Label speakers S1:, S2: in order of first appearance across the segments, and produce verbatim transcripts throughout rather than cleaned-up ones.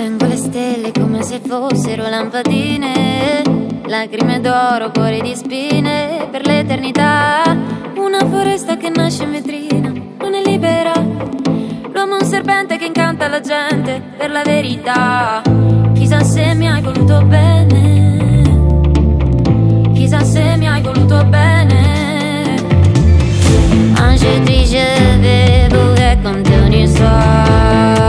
S1: spengo le stelle come se fossero lampadine, lacrime d'oro, cuori di spine per l'eternità. Una foresta che nasce in vetrina, non è libera. L'uomo è un serpente che incanta la gente per la verità. Chissà se mi hai voluto bene, chissà se mi hai voluto bene. Aujourd'hui je vais vous raconter une histoire.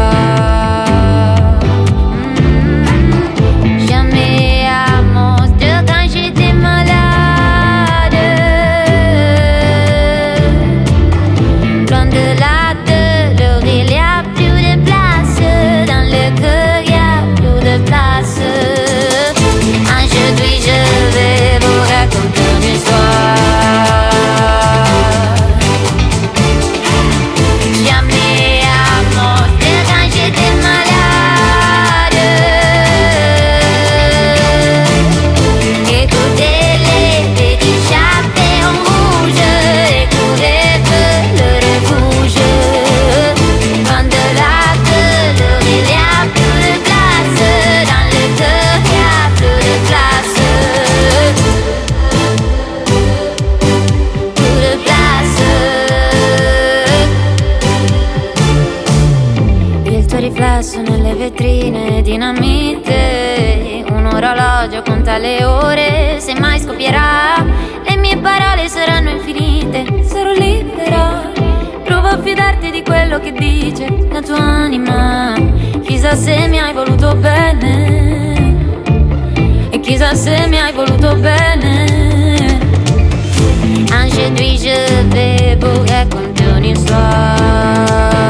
S1: Riflesso nelle vetrine, dinamite, un orologio conta le ore, se mai scoppierà, le mie parole saranno infinite, sarò libera, prova a fidarti di quello che dice la tua anima, chissà se mi hai voluto bene, e chissà se mi hai voluto bene. Aujourd'hui je vais vous raconter une histoire.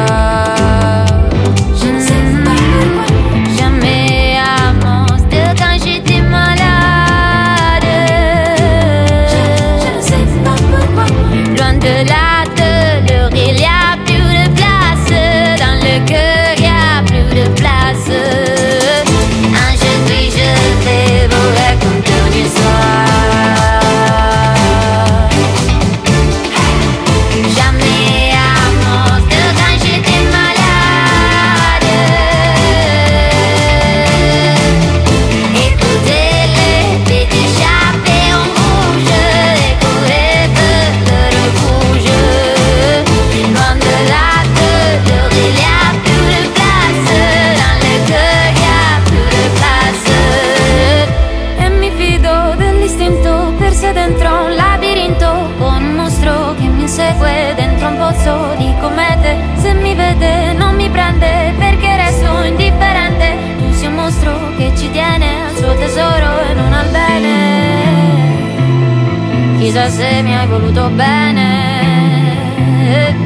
S1: Segue dentro un pozzo di comete, se mi vede non mi prende perché resto indifferente. Tu sei un mostro che ci tiene al suo tesoro e non al bene. Chissà se mi hai voluto bene.